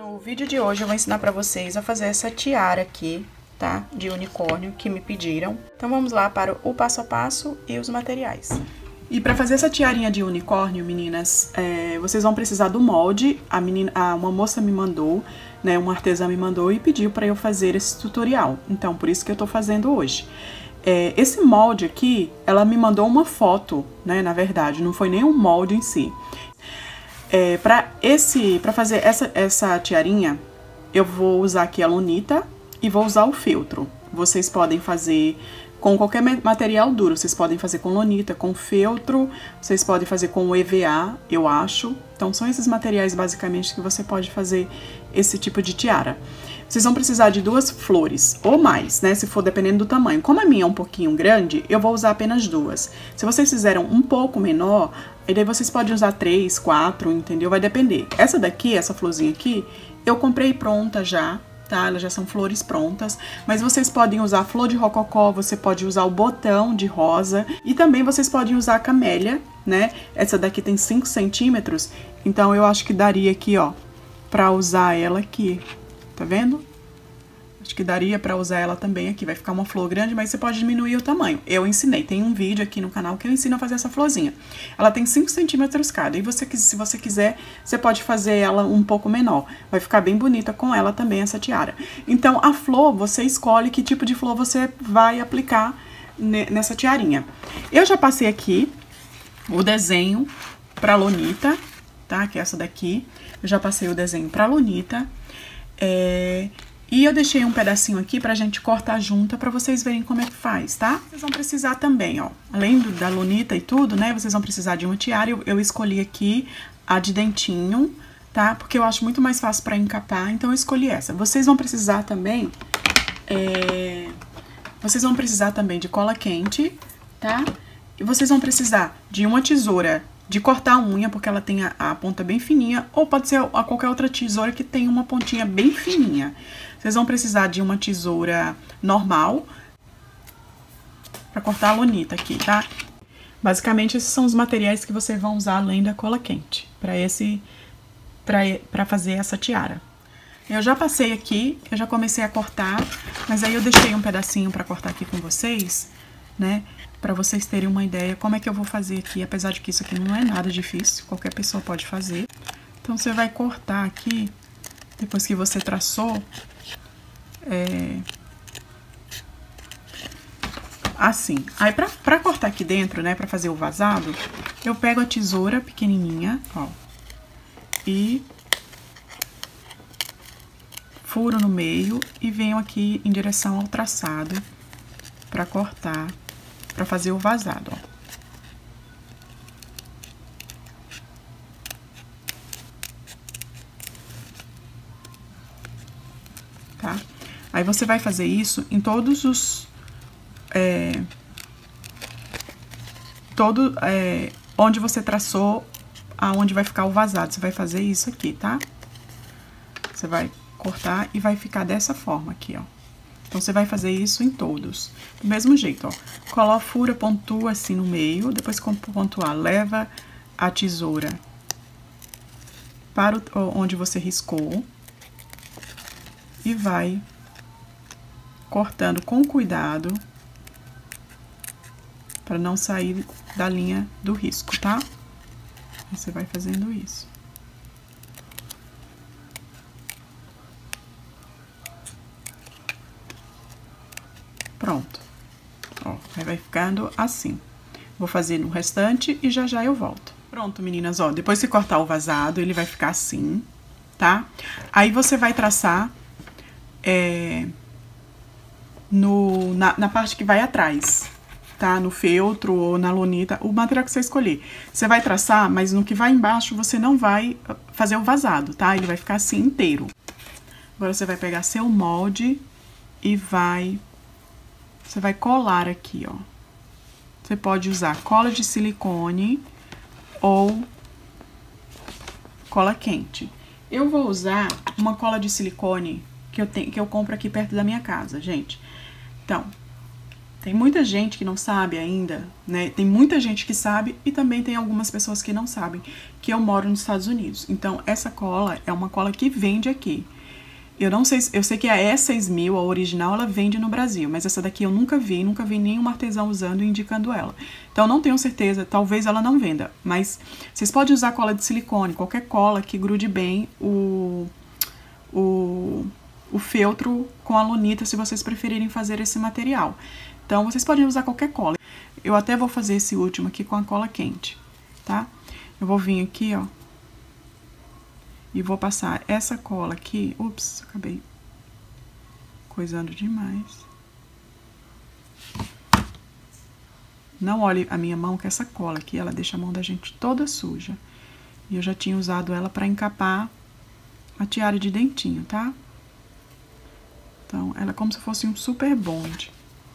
No vídeo de hoje eu vou ensinar pra vocês a fazer essa tiara aqui, tá? De unicórnio que me pediram. Então vamos lá para o passo a passo e os materiais. E pra fazer essa tiarinha de unicórnio, meninas, vocês vão precisar do molde. Uma moça me mandou, né? Uma artesã me mandou e pediu pra eu fazer esse tutorial. Então, por isso que eu tô fazendo hoje. Esse molde aqui, ela me mandou uma foto, né? Na verdade, não foi nem um molde em si. Pra fazer essa tiarinha, eu vou usar aqui a lunita e vou usar o feltro. Vocês podem fazer com qualquer material duro, vocês podem fazer com lunita, com feltro, vocês podem fazer com EVA, eu acho. Então são esses materiais basicamente que você pode fazer esse tipo de tiara. Vocês vão precisar de 2 flores, ou mais, né, se for dependendo do tamanho. Como a minha é um pouquinho grande, eu vou usar apenas 2. Se vocês fizeram um pouco menor, aí daí vocês podem usar 3, 4, entendeu? Vai depender. Essa daqui, essa florzinha aqui, eu comprei pronta já, tá? Elas já são flores prontas, mas vocês podem usar a flor de rococó, você pode usar o botão de rosa e também vocês podem usar a camélia, né? Essa daqui tem 5 centímetros, então eu acho que daria aqui, ó, pra usar ela aqui, tá vendo? Acho que daria pra usar ela também aqui, vai ficar uma flor grande, mas você pode diminuir o tamanho. Eu ensinei, tem um vídeo aqui no canal que eu ensino a fazer essa florzinha. Ela tem 5 centímetros cada, e se você quiser, você pode fazer ela um pouco menor. Vai ficar bem bonita com ela também, essa tiara. Então, a flor, você escolhe que tipo de flor você vai aplicar nessa tiarinha. Eu já passei aqui o desenho pra lunita, tá? Que é essa daqui. Eu já passei o desenho pra lunita. E eu deixei um pedacinho aqui pra gente cortar junta pra vocês verem como é que faz, tá? Vocês vão precisar também, ó, além da lunita e tudo, né? Vocês vão precisar de uma tiara. Eu escolhi aqui a de dentinho, tá? Porque eu acho muito mais fácil pra encapar, então eu escolhi essa. Vocês vão precisar também, de cola quente, tá? E vocês vão precisar de uma tesoura de cortar a unha, porque ela tem a ponta bem fininha, ou pode ser a qualquer outra tesoura que tenha uma pontinha bem fininha. Vocês vão precisar de uma tesoura normal para cortar a lunita aqui, tá? Basicamente, esses são os materiais que vocês vão usar além da cola quente para fazer essa tiara. Eu já passei aqui, eu já comecei a cortar, mas aí eu deixei um pedacinho para cortar aqui com vocês, né? Pra vocês terem uma ideia como é que eu vou fazer aqui, apesar de que isso aqui não é nada difícil, qualquer pessoa pode fazer. Então, você vai cortar aqui, depois que você traçou, assim. Aí, pra cortar aqui dentro, né, pra fazer o vazado, eu pego a tesoura pequenininha, ó, e furo no meio e venho aqui em direção ao traçado pra cortar, pra fazer o vazado, ó. Tá? Aí você vai fazer isso em todos os... onde você traçou, aonde vai ficar o vazado. Você vai fazer isso aqui, tá? Você vai cortar e vai ficar dessa forma aqui, ó. Então, você vai fazer isso em todos. Do mesmo jeito, ó. Fura, pontua assim no meio. Depois que pontuar, leva a tesoura para onde você riscou. E vai cortando com cuidado para não sair da linha do risco, tá? Você vai fazendo isso. Pronto. Ó, aí vai ficando assim. Vou fazer no restante e já já eu volto. Pronto, meninas, ó, depois que cortar o vazado, ele vai ficar assim, tá? Aí você vai traçar na parte que vai atrás, tá? No feltro ou na lunita, o material que você escolher. Você vai traçar, mas no que vai embaixo você não vai fazer o vazado, tá? Ele vai ficar assim inteiro. Agora você vai pegar seu molde e você vai colar aqui, ó. Você pode usar cola de silicone ou cola quente. Eu vou usar uma cola de silicone que eu compro aqui perto da minha casa, gente. Então, Tem muita gente que não sabe ainda, né? Tem muita gente que sabe e também tem algumas pessoas que não sabem que eu moro nos Estados Unidos. Então, essa cola é uma cola que vende aqui. Eu não sei, eu sei que a E6000, a original, ela vende no Brasil, mas essa daqui eu nunca vi nenhum artesão usando e indicando ela. Então, não tenho certeza, talvez ela não venda, mas vocês podem usar cola de silicone, qualquer cola que grude bem o feltro com a lunita, se vocês preferirem fazer esse material. Então, vocês podem usar qualquer cola. Eu até vou fazer esse último aqui com a cola quente, tá? Eu vou vir aqui, ó, e vou passar essa cola aqui. Ups, acabei coisando demais. Não olhe a minha mão, que essa cola aqui, ela deixa a mão da gente toda suja. E eu já tinha usado ela pra encapar a tiara de dentinho, tá? Então, ela é como se fosse um super bonde.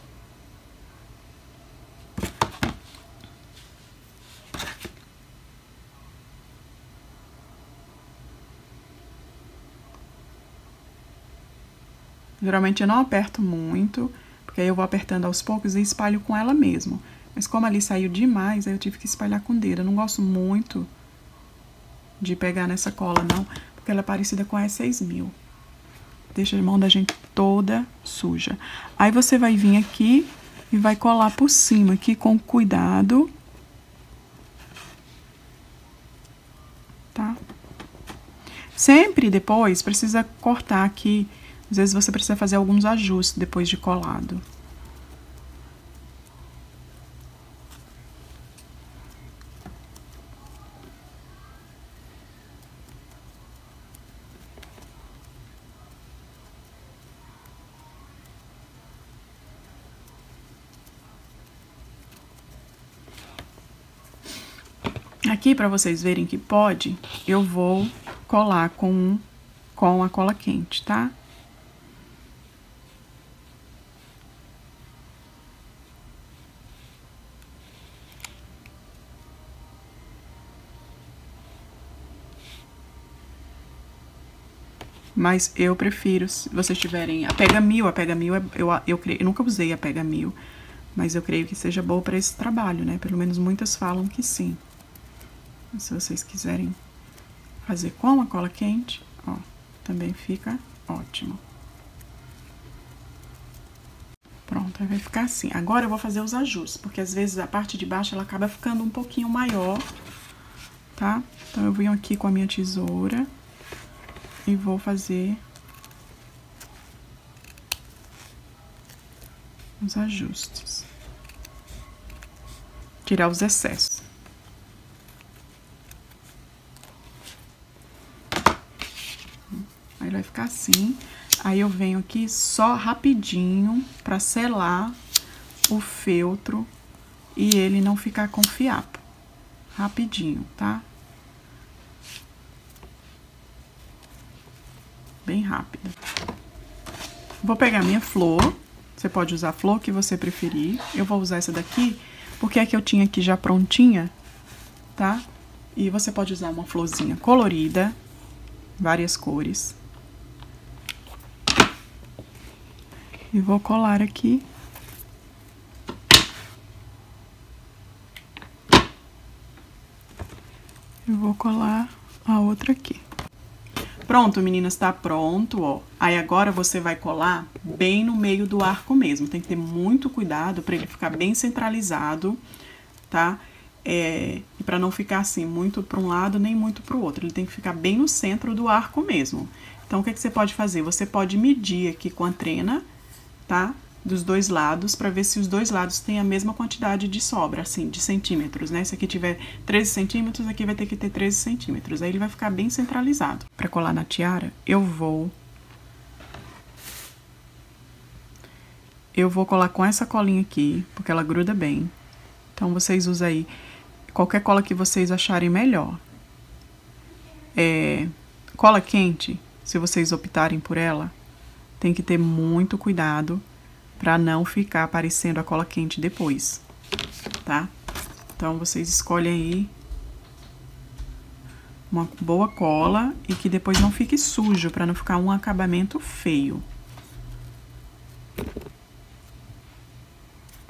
Geralmente eu não aperto muito, porque aí eu vou apertando aos poucos e espalho com ela mesmo. Mas como ali saiu demais, aí eu tive que espalhar com o dedo. Eu não gosto muito de pegar nessa cola, não, porque ela é parecida com a E6000. Deixa a mão da gente toda suja. Aí você vai vir aqui e vai colar por cima aqui com cuidado. Tá? Sempre depois precisa cortar aqui. Às vezes você precisa fazer alguns ajustes depois de colado. Aqui, para vocês verem que pode, eu vou colar com a cola quente, tá? Mas eu prefiro, se vocês tiverem a Pega Mil, eu nunca usei a Pega Mil, mas eu creio que seja boa para esse trabalho, né? Pelo menos muitas falam que sim. Mas se vocês quiserem fazer com a cola quente, ó, também fica ótimo. Pronto, aí vai ficar assim. Agora eu vou fazer os ajustes, porque às vezes a parte de baixo ela acaba ficando um pouquinho maior, tá? Então eu venho aqui com a minha tesoura e vou fazer os ajustes. Tirar os excessos. Aí vai ficar assim. Aí eu venho aqui só rapidinho pra selar o feltro e ele não ficar com fiapo. Rapidinho, tá? Bem rápido. Vou pegar minha flor. Você pode usar a flor que você preferir. Eu vou usar essa daqui, porque é que eu tinha aqui já prontinha, tá? E você pode usar uma florzinha colorida, várias cores. E vou colar aqui. Eu vou colar a outra aqui. Pronto, meninas, tá pronto, ó. Aí agora você vai colar bem no meio do arco mesmo. Tem que ter muito cuidado para ele ficar bem centralizado, tá? E para não ficar assim, muito para um lado nem muito para o outro. Ele tem que ficar bem no centro do arco mesmo. Então, o que você pode fazer? Você pode medir aqui com a trena, tá? Dos dois lados, para ver se os dois lados têm a mesma quantidade de sobra, assim, de centímetros, né? Se aqui tiver 13 centímetros, aqui vai ter que ter 13 centímetros. Aí ele vai ficar bem centralizado. Para colar na tiara, eu vou colar com essa colinha aqui, porque ela gruda bem. Então, vocês usam aí qualquer cola que vocês acharem melhor. Cola quente, se vocês optarem por ela, tem que ter muito cuidado para não ficar aparecendo a cola quente depois, tá? Então, vocês escolhem aí uma boa cola e que depois não fique sujo, para não ficar um acabamento feio.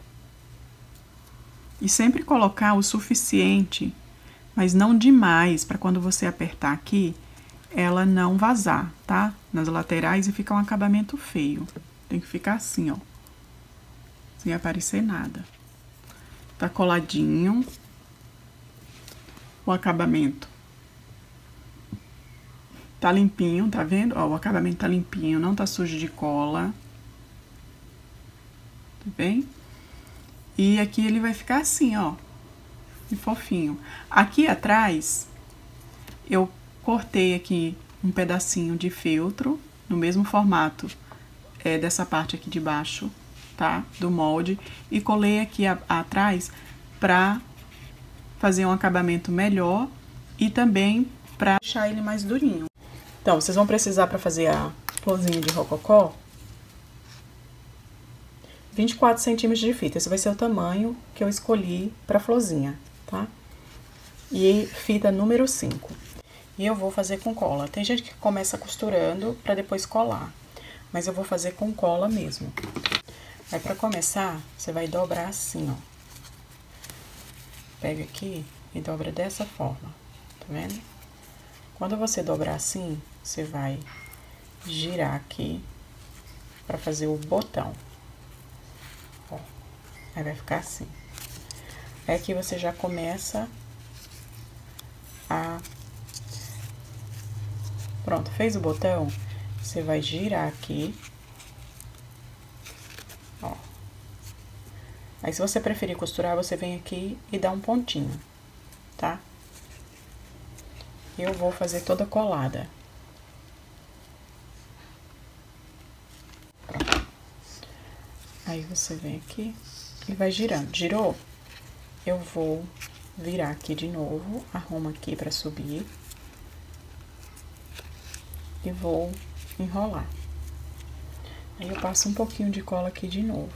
E sempre colocar o suficiente, mas não demais, para quando você apertar aqui, ela não vazar, tá? Nas laterais e fica um acabamento feio. Tem que ficar assim, ó. Sem aparecer nada. Tá coladinho. O acabamento tá limpinho, tá vendo? Ó, o acabamento tá limpinho, não tá sujo de cola. Tá bem? E aqui ele vai ficar assim, ó. E fofinho. Aqui atrás, eu cortei aqui um pedacinho de feltro, no mesmo formato dessa parte aqui de baixo, tá? Do molde. E colei aqui atrás pra fazer um acabamento melhor e também pra deixar ele mais durinho. Então, vocês vão precisar pra fazer a florzinha de rococó 24 centímetros de fita. Esse vai ser o tamanho que eu escolhi pra florzinha, tá? E fita número 5. E eu vou fazer com cola. Tem gente que começa costurando pra depois colar, mas eu vou fazer com cola mesmo. Aí, pra começar, você vai dobrar assim, ó. Pega aqui e dobra dessa forma, tá vendo? Quando você dobrar assim, você vai girar aqui pra fazer o botão. Ó, aí vai ficar assim. Aí aqui você já começa a... Pronto, fez o botão, você vai girar aqui. Ó. Aí, se você preferir costurar, você vem aqui e dá um pontinho, tá? Eu vou fazer toda colada. Pronto. Aí, você vem aqui e vai girando. Girou? Eu vou virar aqui de novo, arrumo aqui pra subir. E vou enrolar. Aí, eu passo um pouquinho de cola aqui de novo.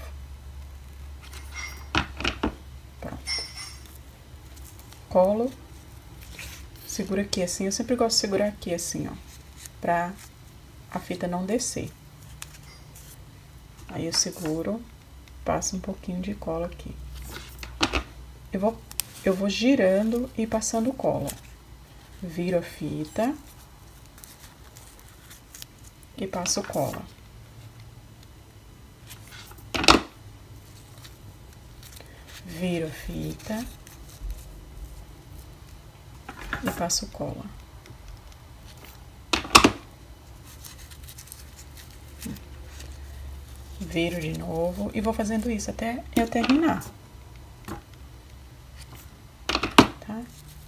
Pronto. Colo. Segura aqui assim. Eu sempre gosto de segurar aqui assim, ó. Pra a fita não descer. Aí, eu seguro. Passo um pouquinho de cola aqui. Eu vou girando e passando cola. Viro a fita. E passo cola. Viro a fita. E passo cola. Viro de novo e vou fazendo isso até eu terminar. Tá?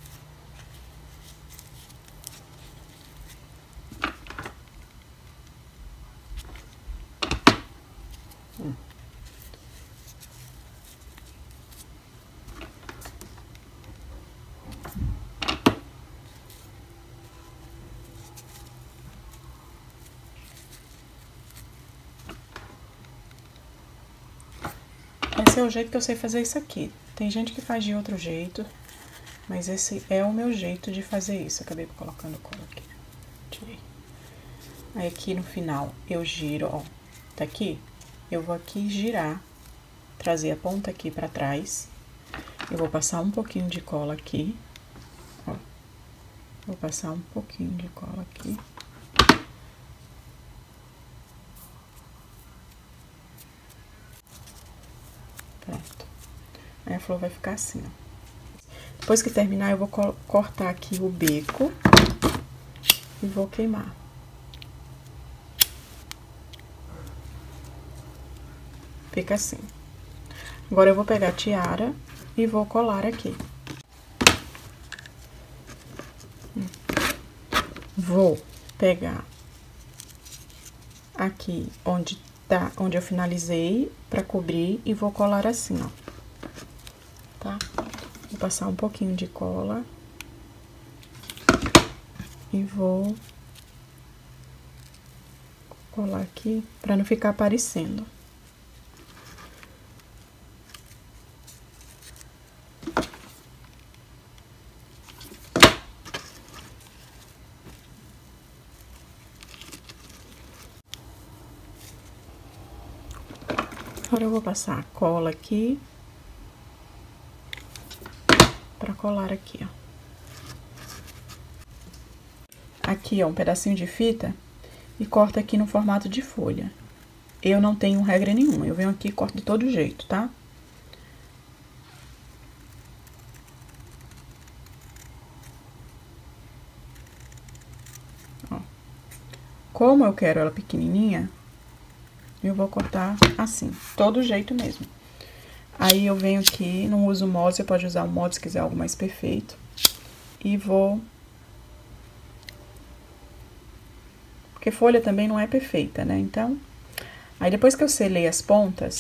Esse é o jeito que eu sei fazer isso aqui. Tem gente que faz de outro jeito, mas esse é o meu jeito de fazer isso. Acabei colocando cola aqui. Tirei. Aí, aqui no final, eu giro, ó. Tá aqui? Eu vou aqui girar, trazer a ponta aqui pra trás. Eu vou passar um pouquinho de cola aqui, ó. Vou passar um pouquinho de cola aqui. Pronto. Aí a flor vai ficar assim, ó. Depois que terminar, eu vou cortar aqui o bico e vou queimar. Fica assim. Agora, eu vou pegar a tiara e vou colar aqui. Vou pegar aqui onde eu finalizei pra cobrir e vou colar assim, ó. Tá? Vou passar um pouquinho de cola. E vou colar aqui pra não ficar aparecendo. Agora, eu vou passar a cola aqui. pra colar aqui, ó. Aqui, ó, um pedacinho de fita e corto aqui no formato de folha. Eu não tenho regra nenhuma, eu venho aqui e corto de todo jeito, tá? Ó. Como eu quero ela pequenininha, eu vou cortar assim, todo jeito mesmo. Aí, eu venho aqui, não uso molde, você pode usar o molde se quiser algo mais perfeito. E vou... Porque folha também não é perfeita, né? Então, aí depois que eu selei as pontas,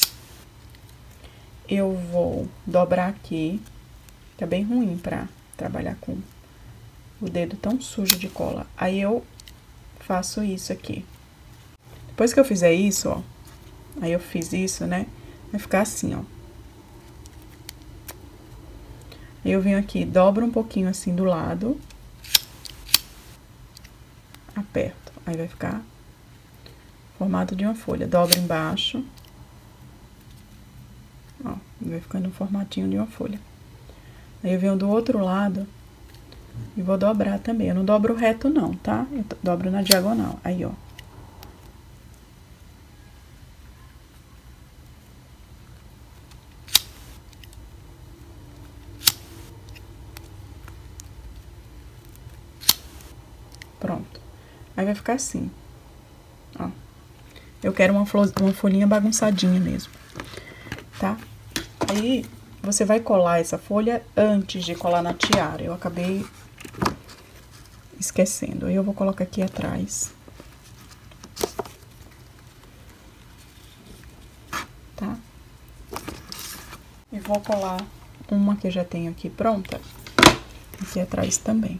eu vou dobrar aqui. Tá bem ruim pra trabalhar com o dedo tão sujo de cola. Aí, eu faço isso aqui. Depois que eu fizer isso, ó, aí eu fiz isso, né? Vai ficar assim, ó. Eu venho aqui, dobro um pouquinho assim do lado. Aperto. Aí, vai ficar formato de uma folha. Dobro embaixo. Ó, vai ficando um formatinho de uma folha. Aí, eu venho do outro lado e vou dobrar também. Eu não dobro reto não, tá? Eu dobro na diagonal. Aí, ó. Pronto. Aí, vai ficar assim, ó. Eu quero uma folhinha bagunçadinha mesmo, tá? Aí, você vai colar essa folha antes de colar na tiara. Eu acabei esquecendo. Aí, eu vou colocar aqui atrás. Tá? E vou colar uma que eu já tenho aqui pronta, aqui atrás também.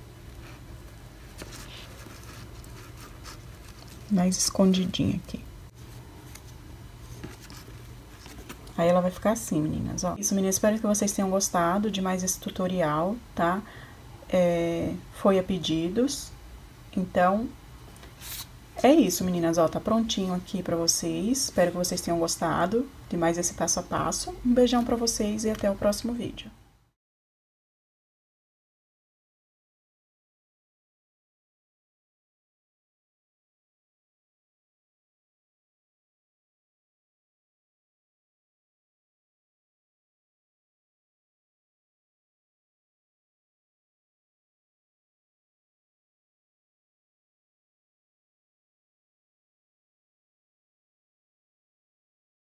Mais escondidinha aqui. Aí, ela vai ficar assim, meninas, ó. Isso, meninas, espero que vocês tenham gostado de mais esse tutorial, tá? Foi a pedidos. Então, é isso, meninas, ó. Tá prontinho aqui pra vocês. Espero que vocês tenham gostado de mais esse passo a passo. Um beijão pra vocês e até o próximo vídeo.